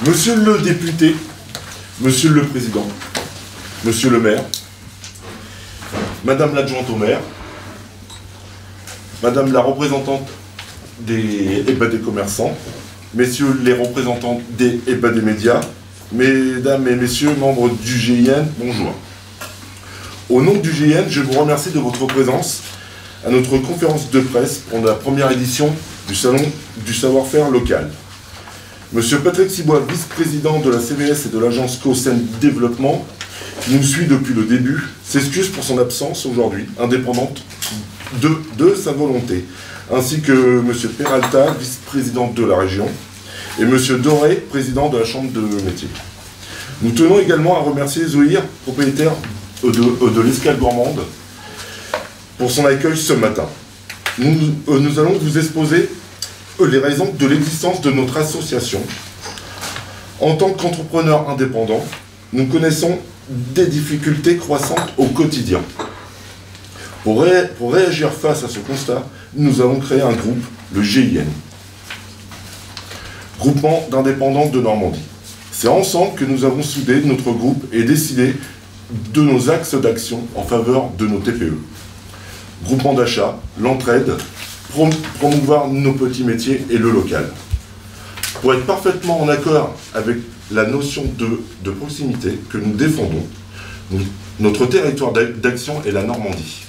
Monsieur le député, Monsieur le Président, Monsieur le maire, Madame l'adjointe au maire, Madame la représentante des commerçants, Messieurs les représentants des des médias, Mesdames et Messieurs, membres du GIN, bonjour. Au nom du GIN, je vous remercie de votre présence à notre conférence de presse pour la première édition du Salon du savoir-faire local. Monsieur Patrick Cibois, vice-président de la CVS et de l'agence COSEN Développement, qui nous suit depuis le début, s'excuse pour son absence aujourd'hui, indépendante de sa volonté, ainsi que Monsieur Peralta, vice-président de la région, et Monsieur Doré, président de la Chambre de métier. Nous tenons également à remercier Zoïr, propriétaire de l'Escale Gourmande, pour son accueil ce matin. Nous allons vous exposer les raisons de l'existence de notre association. En tant qu'entrepreneurs indépendants, nous connaissons des difficultés croissantes au quotidien. Pour réagir face à ce constat, nous avons créé un groupe, le GIN, Groupement d'indépendants de Normandie. C'est ensemble que nous avons soudé notre groupe et décidé de nos axes d'action en faveur de nos TPE. Groupement d'achat, l'entraide, promouvoir nos petits métiers et le local. Pour être parfaitement en accord avec la notion de proximité que nous défendons, notre territoire d'action est la Normandie.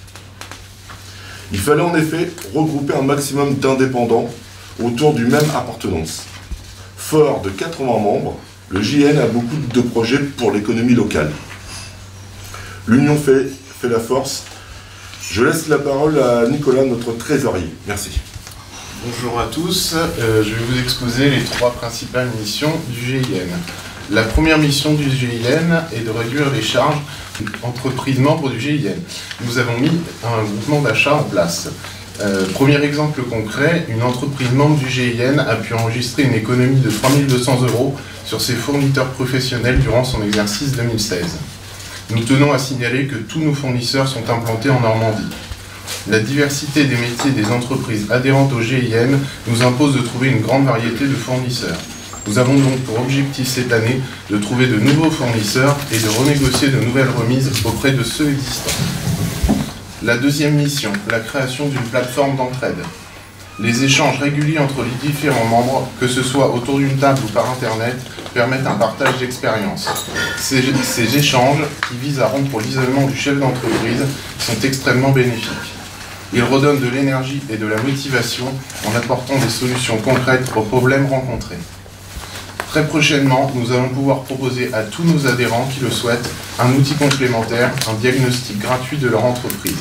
Il fallait en effet regrouper un maximum d'indépendants autour du même appartenance. Fort de 80 membres, le JN a beaucoup de projets pour l'économie locale. L'union fait la force. Je laisse la parole à Nicolas, notre trésorier. Merci. Bonjour à tous. Je vais vous exposer les trois principales missions du GIN. La première mission du GIN est de réduire les charges entreprises membres du GIN. Nous avons mis un groupement d'achat en place. Premier exemple concret, une entreprise membre du GIN a pu enregistrer une économie de 3 200 € sur ses fournisseurs professionnels durant son exercice 2016. Nous tenons à signaler que tous nos fournisseurs sont implantés en Normandie. La diversité des métiers des entreprises adhérentes au GIN nous impose de trouver une grande variété de fournisseurs. Nous avons donc pour objectif cette année de trouver de nouveaux fournisseurs et de renégocier de nouvelles remises auprès de ceux existants. La deuxième mission, la création d'une plateforme d'entraide. Les échanges réguliers entre les différents membres, que ce soit autour d'une table ou par Internet, permettent un partage d'expériences. Ces échanges, qui visent à rompre l'isolement du chef d'entreprise, sont extrêmement bénéfiques. Ils redonnent de l'énergie et de la motivation en apportant des solutions concrètes aux problèmes rencontrés. Très prochainement, nous allons pouvoir proposer à tous nos adhérents qui le souhaitent un outil complémentaire, un diagnostic gratuit de leur entreprise.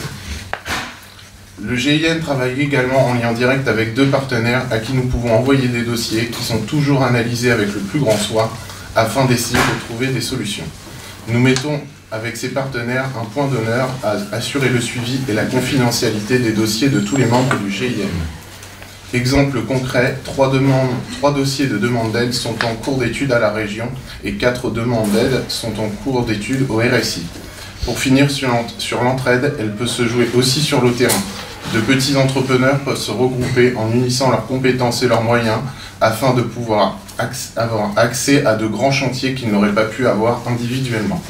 Le GIN travaille également en lien direct avec deux partenaires à qui nous pouvons envoyer des dossiers qui sont toujours analysés avec le plus grand soin afin d'essayer de trouver des solutions. Nous mettons avec ces partenaires un point d'honneur à assurer le suivi et la confidentialité des dossiers de tous les membres du GIN. Exemple concret, 3 dossiers de demande d'aide sont en cours d'étude à la région et 4 demandes d'aide sont en cours d'étude au RSI. Pour finir sur l'entraide, elle peut se jouer aussi sur le terrain. De petits entrepreneurs peuvent se regrouper en unissant leurs compétences et leurs moyens afin de pouvoir avoir accès à de grands chantiers qu'ils n'auraient pas pu avoir individuellement.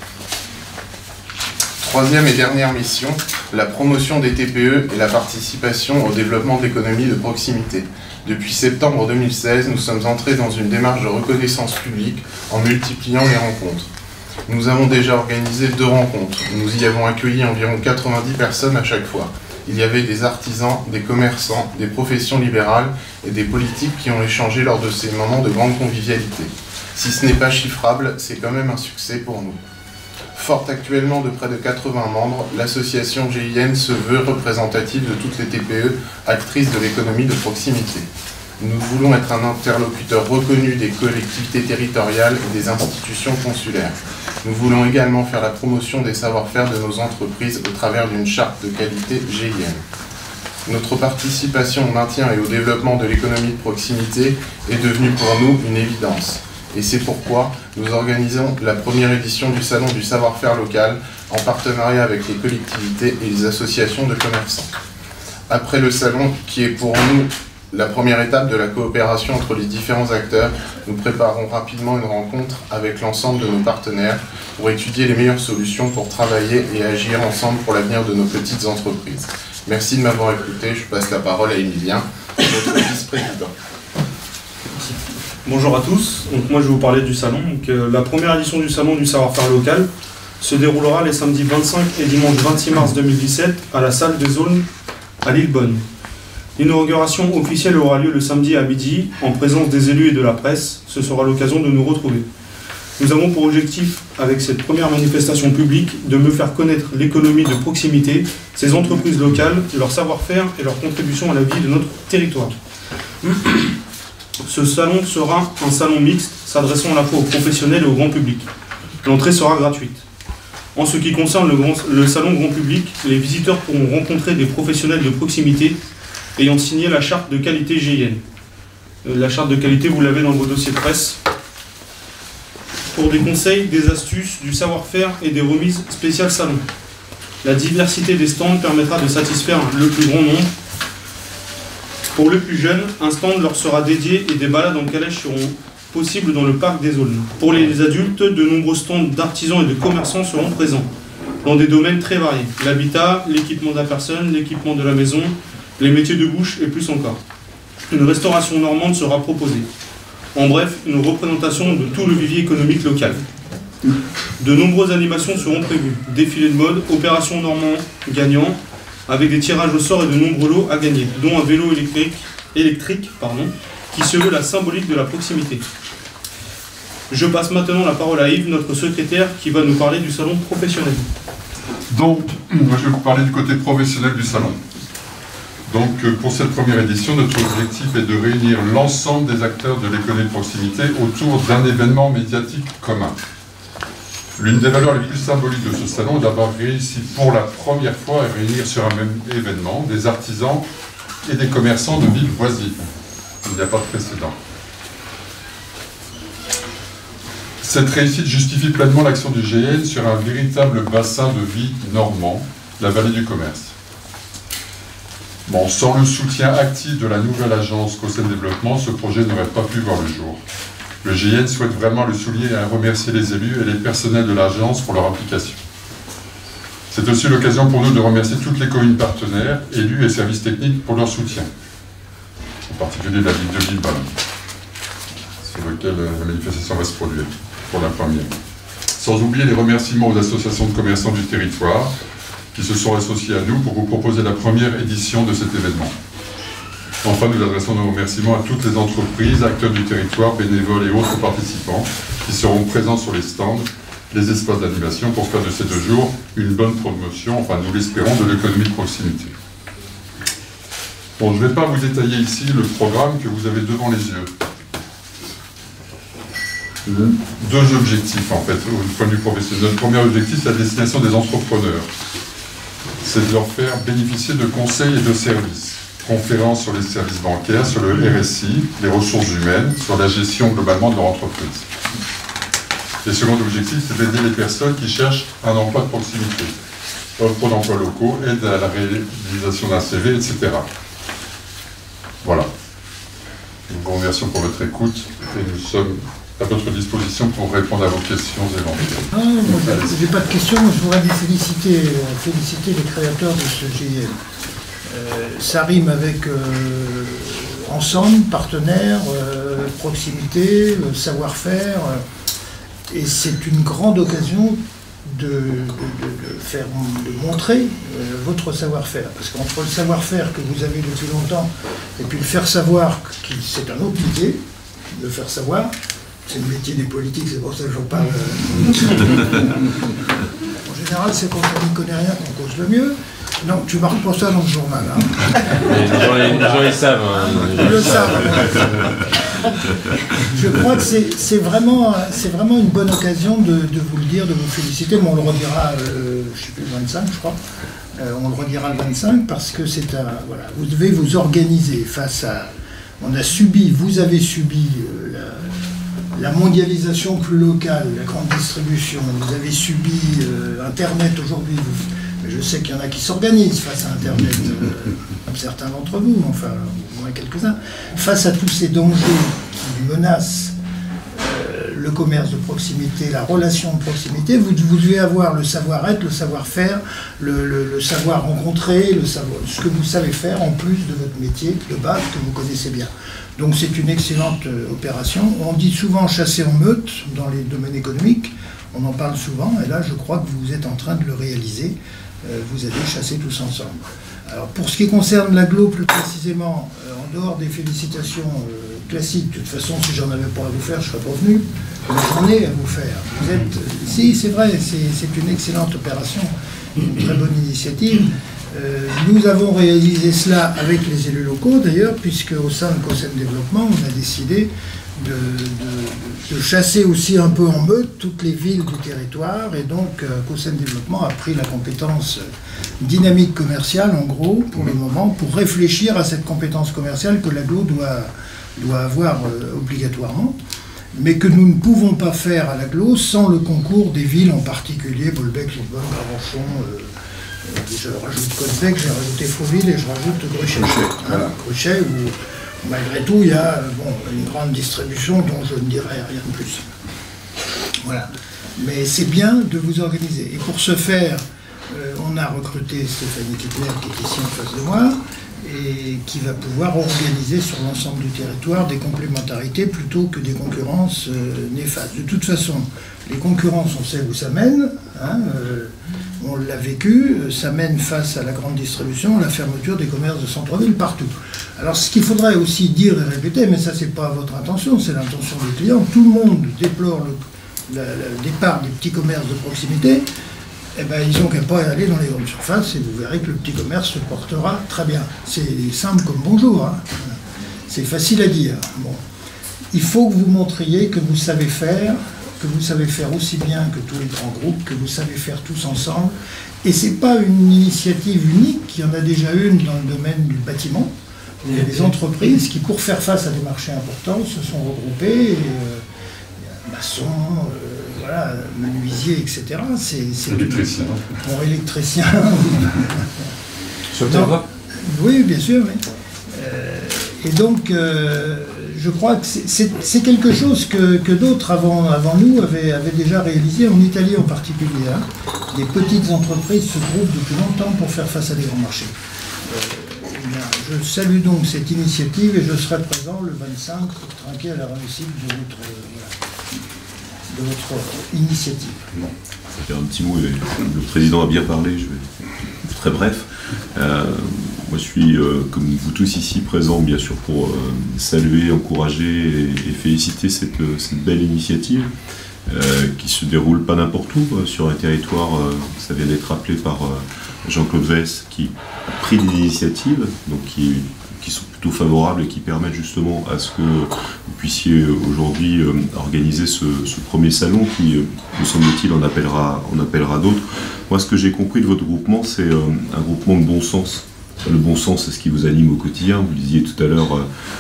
Troisième et dernière mission, la promotion des TPE et la participation au développement de l'économie de proximité. Depuis septembre 2016, nous sommes entrés dans une démarche de reconnaissance publique en multipliant les rencontres. Nous avons déjà organisé 2 rencontres. Nous y avons accueilli environ 90 personnes à chaque fois. Il y avait des artisans, des commerçants, des professions libérales et des politiques qui ont échangé lors de ces moments de grande convivialité. Si ce n'est pas chiffrable, c'est quand même un succès pour nous. Forte actuellement de près de 80 membres, l'association GIN se veut représentative de toutes les TPE actrices de l'économie de proximité. Nous voulons être un interlocuteur reconnu des collectivités territoriales et des institutions consulaires. Nous voulons également faire la promotion des savoir-faire de nos entreprises au travers d'une charte de qualité GIN. Notre participation au maintien et au développement de l'économie de proximité est devenue pour nous une évidence. Et c'est pourquoi nous organisons la première édition du Salon du savoir-faire local en partenariat avec les collectivités et les associations de commerçants. Après le salon, qui est pour nous la première étape de la coopération entre les différents acteurs, nous préparons rapidement une rencontre avec l'ensemble de nos partenaires pour étudier les meilleures solutions pour travailler et agir ensemble pour l'avenir de nos petites entreprises. Merci de m'avoir écouté. Je passe la parole à Emilien, notre vice-président. Bonjour à tous. Donc, moi je vais vous parler du salon. La première édition du salon du savoir-faire local se déroulera les samedis 25 et dimanche 26 mars 2017 à la salle des Aulnes à Lillebonne. L'inauguration officielle aura lieu le samedi à midi en présence des élus et de la presse. Ce sera l'occasion de nous retrouver. Nous avons pour objectif, avec cette première manifestation publique, de me faire connaître l'économie de proximité, ces entreprises locales, leur savoir-faire et leur contribution à la vie de notre territoire. Ce salon sera un salon mixte, s'adressant à la fois aux professionnels et au grand public. L'entrée sera gratuite. En ce qui concerne le salon grand public, les visiteurs pourront rencontrer des professionnels de proximité ayant signé la charte de qualité GIN. La charte de qualité, vous l'avez dans vos dossiers de presse. Pour des conseils, des astuces, du savoir-faire et des remises spéciales salon. La diversité des stands permettra de satisfaire le plus grand nombre. Pour les plus jeunes, un stand leur sera dédié et des balades en calèche seront possibles dans le parc des Aulnes. Pour les adultes, de nombreux stands d'artisans et de commerçants seront présents, dans des domaines très variés. L'habitat, l'équipement de la personne, l'équipement de la maison, les métiers de bouche et plus encore. Une restauration normande sera proposée. En bref, une représentation de tout le vivier économique local. De nombreuses animations seront prévues. Défilé de mode, opération normand gagnant, avec des tirages au sort et de nombreux lots à gagner, dont un vélo électrique, qui se veut la symbolique de la proximité. Je passe maintenant la parole à Yves, notre secrétaire, qui va nous parler du salon professionnel. Donc, moi je vais vous parler du côté professionnel du salon. Donc, pour cette première édition, notre objectif est de réunir l'ensemble des acteurs de l'économie de proximité autour d'un événement médiatique commun. L'une des valeurs les plus symboliques de ce salon est d'avoir réussi pour la première fois à réunir sur un même événement des artisans et des commerçants de villes voisines. Il n'y a pas de précédent. Cette réussite justifie pleinement l'action du GIN sur un véritable bassin de vie normand, la vallée du commerce. Bon, sans le soutien actif de la nouvelle agence Cocem Développement, ce projet n'aurait pas pu voir le jour. Le GIN souhaite vraiment le souligner et remercier les élus et les personnels de l'agence pour leur implication. C'est aussi l'occasion pour nous de remercier toutes les communes partenaires, élus et services techniques pour leur soutien, en particulier la ville de Lillebonne, sur lequel la manifestation va se produire pour la première. Sans oublier les remerciements aux associations de commerçants du territoire qui se sont associés à nous pour vous proposer la première édition de cet événement. Enfin, nous adressons nos remerciements à toutes les entreprises, acteurs du territoire, bénévoles et autres participants qui seront présents sur les stands, les espaces d'animation pour faire de ces 2 jours une bonne promotion, enfin nous l'espérons, de l'économie de proximité. Bon, je ne vais pas vous détailler ici le programme que vous avez devant les yeux. 2 objectifs en fait, au point de vue professionnel. Notre premier objectif, c'est la destination des entrepreneurs. C'est de leur faire bénéficier de conseils et de services. Conférences sur les services bancaires, sur le RSI, les ressources humaines, sur la gestion globalement de leur entreprise. Le second objectif, c'est d'aider les personnes qui cherchent un emploi de proximité. Offre d'emplois locaux, aide à la réalisation d'un CV, etc. Voilà. Nous vous remercions pour votre écoute et nous sommes à votre disposition pour répondre à vos questions éventuelles. Je n'ai pas de questions, je voudrais féliciter les créateurs de ce GIN. Ça rime avec ensemble, partenaires, proximité, savoir-faire, et c'est une grande occasion de montrer votre savoir-faire. Parce qu'entre le savoir-faire que vous avez depuis longtemps et puis le faire savoir, c'est un autre métier, le faire savoir, c'est le métier des politiques, c'est pour ça que j'en parle. En général, c'est quand on n'y connaît rien qu'on cause le mieux. Non, tu marques pas ça dans le journal. Hein. Les gens ils savent. Ils le savent. Je crois que c'est vraiment une bonne occasion de vous le dire, de vous féliciter. Mais on le redira, je ne sais plus, le 25, je crois. On le redira le 25 parce que c'est un... Voilà, vous devez vous organiser face à... On a subi, vous avez subi la mondialisation plus locale, la grande distribution. Vous avez subi Internet aujourd'hui. Je sais qu'il y en a qui s'organisent face à Internet, comme certains d'entre vous, enfin, au moins quelques-uns. Face à tous ces dangers qui menacent le commerce de proximité, la relation de proximité, vous devez avoir le savoir-être, le savoir-faire, le savoir rencontrer, ce que vous savez faire en plus de votre métier de base que vous connaissez bien. Donc c'est une excellente opération. On dit souvent chasser en meute dans les domaines économiques, on en parle souvent, et là je crois que vous êtes en train de le réaliser. Vous allez chasser tous ensemble. Alors pour ce qui concerne l'agglo plus précisément, en dehors des félicitations classiques, de toute façon si j'en avais pas à vous faire, je serais pas venu, mais j'en ai à vous faire. Vous êtes, si c'est vrai, c'est une excellente opération, une très bonne initiative. Nous avons réalisé cela avec les élus locaux d'ailleurs, puisque au sein de COSEM Développement, on a décidé de chasser aussi un peu en meute toutes les villes du territoire, et donc COSEM Développement a pris la compétence dynamique commerciale en gros pour le moment, pour réfléchir à cette compétence commerciale que l'agglo doit avoir obligatoirement, mais que nous ne pouvons pas faire à l'agglo sans le concours des villes en particulier, Bolbec, Lisbonne, Gravenchon, je rajoute Cosbec, j'ai rajouté Fauville et je rajoute Gruchet. Voilà. Gruchet où malgré tout il y a une grande distribution dont je ne dirai rien de plus. Voilà. Mais c'est bien de vous organiser. Et pour ce faire, on a recruté Stéphanie Kittler qui est ici en face de moi et qui va pouvoir organiser sur l'ensemble du territoire des complémentarités plutôt que des concurrences néfastes. De toute façon, les concurrences, on sait où ça mène, hein, on l'a vécu, ça mène face à la grande distribution, la fermeture des commerces de centre-ville partout. Alors ce qu'il faudrait aussi dire et répéter, mais ça c'est pas votre intention, c'est l'intention des clients, tout le monde déplore le départ des petits commerces de proximité. Eh ben, ils n'ont qu'à pas aller dans les grandes surfaces et vous verrez que le petit commerce se portera très bien. C'est simple comme bonjour, hein. C'est facile à dire. Bon. Il faut que vous montriez que vous savez faire aussi bien que tous les grands groupes, que vous savez faire tous ensemble. Et ce n'est pas une initiative unique, il y en a déjà une dans le domaine du bâtiment. Il y a des entreprises qui, pour faire face à des marchés importants, se sont regroupées. Maçons, voilà, menuisiers, etc. C'est électricien. Bon, électricien. Donc, oui, bien sûr. Oui. Et donc, je crois que c'est quelque chose que d'autres avant nous avaient déjà réalisé, en Italie en particulier. Hein. Des petites entreprises se groupent depuis longtemps pour faire face à des grands marchés. Je salue donc cette initiative et je serai présent le 25 pour trinquer à la réussite de votre initiative. Bon. Je vais faire un petit mot, le président a bien parlé, je vais être très bref. Moi je suis, comme vous tous ici présents, bien sûr pour saluer, encourager et féliciter cette belle initiative qui se déroule pas n'importe où, sur un territoire, ça vient d'être rappelé par Jean-Claude Vess, qui a pris des initiatives, donc qui sont plutôt favorables et qui permettent justement à ce que vous puissiez aujourd'hui organiser ce premier salon qui, me semble-t-il, en appellera d'autres. Moi, ce que j'ai compris de votre groupement, c'est un groupement de bon sens. Le bon sens, c'est ce qui vous anime au quotidien. Vous le disiez tout à l'heure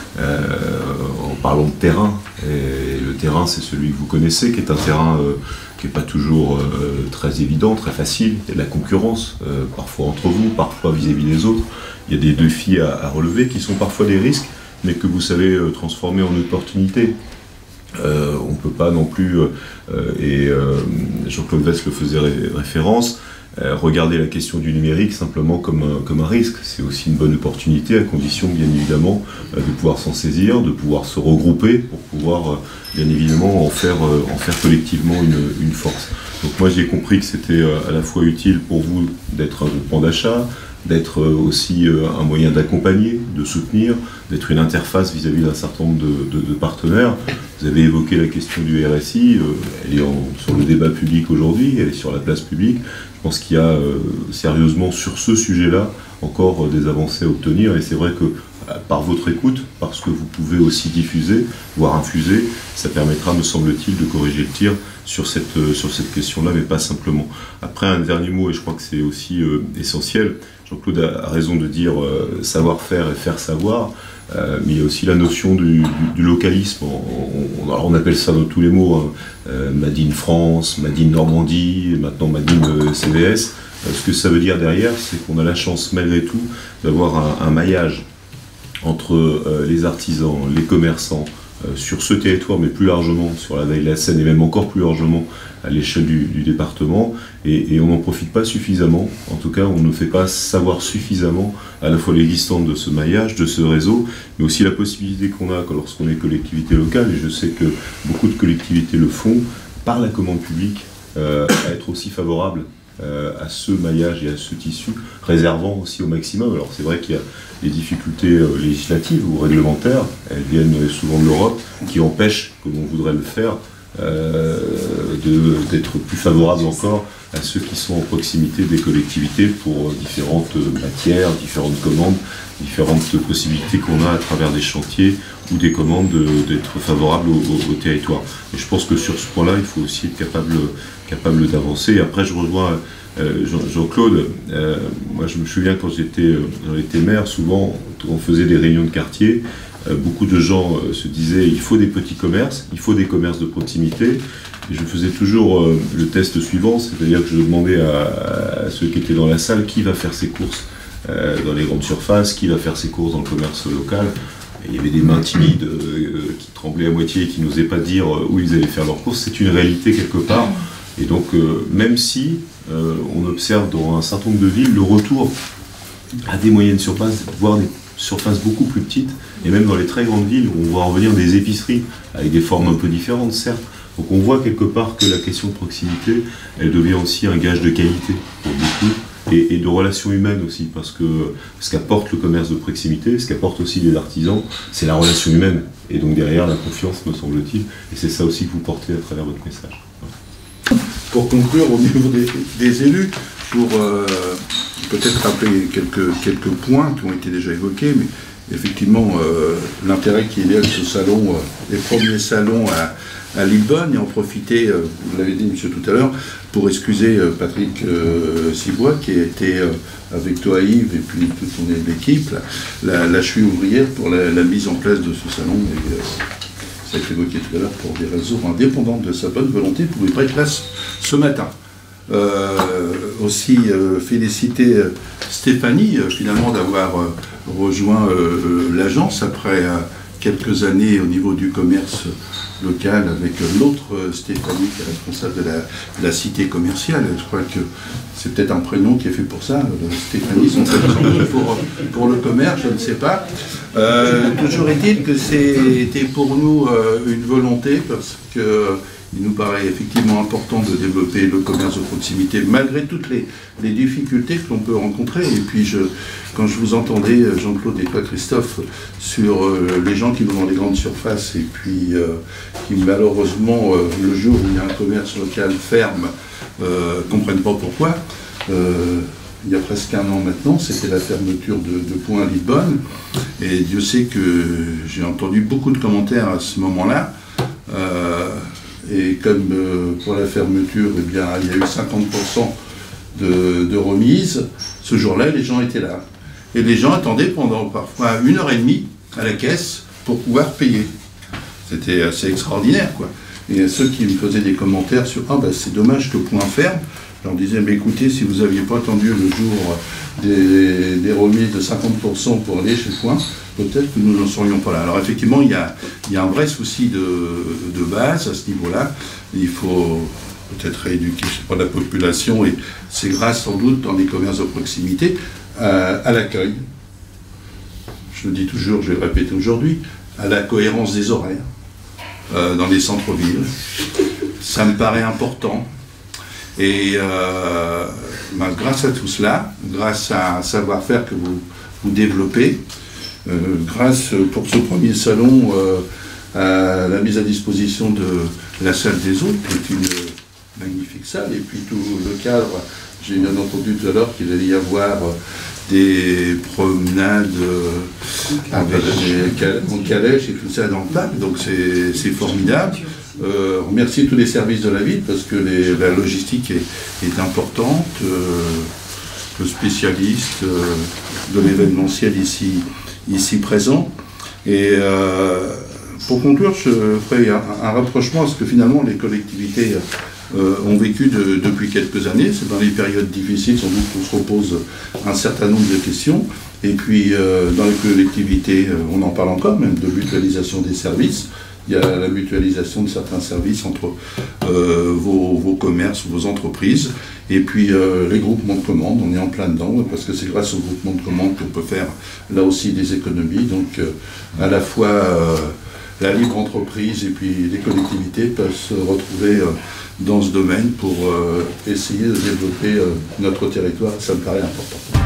en parlant de terrain. Et le terrain, c'est celui que vous connaissez, qui est un terrain qui n'est pas toujours très évident, très facile. Il y a de la concurrence, parfois entre vous, parfois vis-à-vis des autres. Il y a des défis à relever qui sont parfois des risques, mais que vous savez transformer en opportunités. On ne peut pas non plus, et Jean-Claude Vess le faisait référence, regarder la question du numérique simplement comme un risque. C'est aussi une bonne opportunité, à condition bien évidemment de pouvoir s'en saisir, de pouvoir se regrouper pour pouvoir bien évidemment en faire collectivement une force. Donc moi j'ai compris que c'était à la fois utile pour vous d'être un groupement d'achat, d'être aussi un moyen d'accompagner, de soutenir, d'être une interface vis-à-vis d'un certain nombre de partenaires. Vous avez évoqué la question du RSI, elle est sur le débat public aujourd'hui, elle est sur la place publique. Je pense qu'il y a sérieusement sur ce sujet-là encore des avancées à obtenir, et c'est vrai que par votre écoute, parce que vous pouvez aussi diffuser, voire infuser, ça permettra, me semble-t-il, de corriger le tir sur cette question-là, mais pas simplement. Après, un dernier mot, et je crois que c'est aussi essentiel, Jean-Claude a raison de dire savoir-faire et faire savoir, mais il y a aussi la notion du localisme. On appelle ça dans tous les mots, hein, Made in France, Made in Normandie, et maintenant Made in CVS. Ce que ça veut dire derrière, c'est qu'on a la chance malgré tout d'avoir un maillage entre les artisans, les commerçants, sur ce territoire, mais plus largement sur la vallée de la Seine et même encore plus largement à l'échelle du département, et on n'en profite pas suffisamment. En tout cas, on ne fait pas savoir suffisamment à la fois l'existence de ce maillage, de ce réseau, mais aussi la possibilité qu'on a lorsqu'on est collectivité locale, et je sais que beaucoup de collectivités le font, par la commande publique, à être aussi favorable à ce maillage et à ce tissu, réservant aussi au maximum. Alors c'est vrai qu'il y a des difficultés législatives ou réglementaires, elles viennent souvent de l'Europe, qui empêchent, comme on voudrait le faire, d'être plus favorable encore à ceux qui sont en proximité des collectivités pour différentes matières, différentes commandes, différentes possibilités qu'on a à travers des chantiers ou des commandes d'être favorable au territoire. Et je pense que sur ce point-là, il faut aussi être capable d'avancer. Et après, je rejoins Jean-Claude. Moi, je me souviens quand j'étais maire, souvent, on faisait des réunions de quartier. Beaucoup de gens se disaient il faut des petits commerces, il faut des commerces de proximité. Et je faisais toujours le test suivant, c'est-à-dire que je demandais à ceux qui étaient dans la salle qui va faire ses courses dans les grandes surfaces, qui va faire ses courses dans le commerce local. Et il y avait des mains timides qui tremblaient à moitié et qui n'osaient pas dire où ils allaient faire leurs courses. C'est une réalité quelque part. Et donc, même si on observe dans un certain nombre de villes le retour à des moyennes surfaces, voire des surfaces beaucoup plus petites, et même dans les très grandes villes où on voit revenir des épiceries avec des formes un peu différentes, certes. Donc on voit quelque part que la question de proximité, elle devient aussi un gage de qualité pour beaucoup, et de relations humaines aussi, parce que ce qu'apporte le commerce de proximité, ce qu'apporte aussi les artisans, c'est la relation humaine, et donc derrière la confiance, me semble-t-il, et c'est ça aussi que vous portez à travers votre message. Pour conclure, au niveau des élus, pour peut-être rappeler quelques points qui ont été déjà évoqués, mais effectivement, l'intérêt qu'il y a de ce salon, les premiers salons à Lillebonne, et en profiter, vous l'avez dit, monsieur, tout à l'heure, pour excuser Patrick Sibois, qui a été avec toi, Yves, et puis toute son équipe, la cheville ouvrière pour la mise en place de ce salon. Et, ça a été évoqué tout à l'heure, pour des raisons indépendantes de sa bonne volonté, ne pouvait pas être là ce matin. Aussi féliciter Stéphanie, finalement, d'avoir rejoint l'agence après quelques années au niveau du commerce local avec l'autre Stéphanie qui est responsable de la cité commerciale. Je crois que c'est peut-être un prénom qui est fait pour ça. Stéphanie, son prénom pour le commerce, je ne sais pas. Toujours est-il que c'était pour nous une volonté, parce que il nous paraît effectivement important de développer le commerce de proximité malgré toutes les difficultés que l'on peut rencontrer. Et puis, quand je vous entendais, Jean-Claude et toi, Christophe, sur les gens qui vont dans les grandes surfaces et puis qui malheureusement, le jour où il y a un commerce local ferme, comprennent pas pourquoi. Il y a presque un an maintenant, c'était la fermeture de Point à Lillebonne. Et Dieu sait que j'ai entendu beaucoup de commentaires à ce moment-là. Et comme pour la fermeture, eh bien, il y a eu 50% de remise, ce jour-là, les gens étaient là. Et les gens attendaient pendant parfois 1h30 à la caisse pour pouvoir payer. C'était assez extraordinaire, quoi. Et ceux qui me faisaient des commentaires sur « Ah, ben, c'est dommage que Point ferme », je leur disais « Mais écoutez, si vous n'aviez pas attendu le jour des remises de 50% pour aller chez Point, peut-être que nous n'en serions pas là. » Alors effectivement, il y a un vrai souci de base à ce niveau-là. Il faut peut-être rééduquer, je sais pas, la population, et c'est grâce sans doute dans les commerces de proximité à l'accueil. Je le dis toujours, je vais le répéter aujourd'hui, à la cohérence des horaires dans les centres-villes. Ça me paraît important. Et grâce à tout cela, grâce à un savoir-faire que vous développez, grâce pour ce premier salon à la mise à disposition de la salle des hôtes, qui est une magnifique salle, et puis tout le cadre, j'ai bien entendu tout à l'heure qu'il allait y avoir des promenades en calèche et tout ça dans le parc, donc c'est formidable. Remercier tous les services de la ville, parce que la logistique est importante, le spécialiste de l'événementiel ici présent. Et pour conclure, je ferai un rapprochement à ce que finalement les collectivités ont vécu depuis quelques années. C'est dans les périodes difficiles, sans doute qu'on se repose un certain nombre de questions. Et puis, dans les collectivités, on en parle encore, même de mutualisation des services. Il y a la mutualisation de certains services entre vos commerces, vos entreprises, et puis les groupements de commandes, on est en plein dedans, parce que c'est grâce aux groupements de commandes qu'on peut faire là aussi des économies. Donc à la fois la libre entreprise et puis les collectivités peuvent se retrouver dans ce domaine pour essayer de développer notre territoire, ça me paraît important.